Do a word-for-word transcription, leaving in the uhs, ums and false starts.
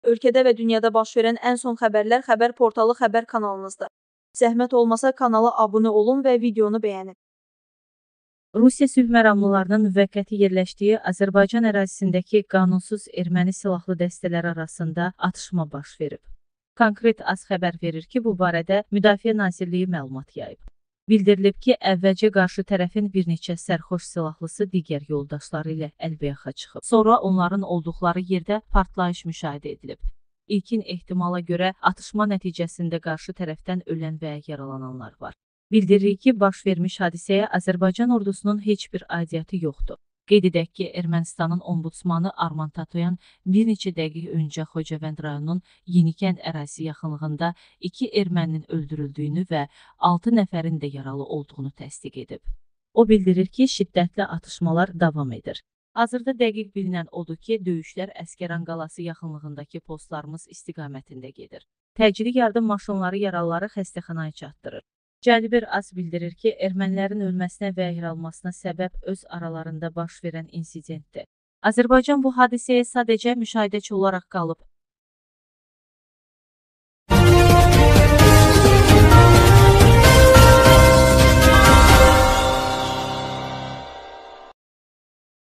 Ölkədə və dünyada baş verən ən son xəbərlər xəbər portalı Xəbər kanalınızda. Zəhmət olmasa kanala abunə olun və videonu bəyənin. Rusiya sülh məramlılarının müvəqqəti yerləşdiyi Azərbaycan ərazisindəki qanunsuz erməni silahlı dəstələri arasında atışma baş verib. Konkret AS xəbər verir ki, bu barədə Müdafiə Nazirliyi məlumat yayıb. Bildirilib ki, əvvəlcə qarşı tərəfin bir neçə sərxoş silahlısı digər yoldaşları ilə əlbəyaxa çıxıb. Sonra onların olduqları yerdə partlayış müşahidə edilib. İlkin ehtimala görə atışma nəticəsində qarşı tərəfdən ölən və yaralananlar var. Bildiririk ki, baş vermiş hadisəyə Azərbaycan ordusunun heç bir aidiyyəti yoxdur. Qeyd edək ki, Ermənistanın ombudsmanı Arman Tatoyan bir neçə dəqiq öncə Xocavənd rayonunun Yenikənd ərazisi yaxınlığında iki erməninin öldürüldüyünü və altı nəfərin də yaralı olduğunu təsdiq edib. O bildirir ki, şiddətli atışmalar davam edir. Hazırda dəqiq bilinən odur ki, döyüşlər Əsgəran qalası yaxınlığındakı postlarımız istiqamətində gedir. Təcili yardım maşınları yaralıları xəstəxanaya çatdırır. Cəlibir AS bildirir ki, ermənilərin ölməsinə və yaralmasına səbəb öz aralarında baş verən insidentdir. Azərbaycan bu hadisəyə sadəcə müşahidəçi olaraq qalıb,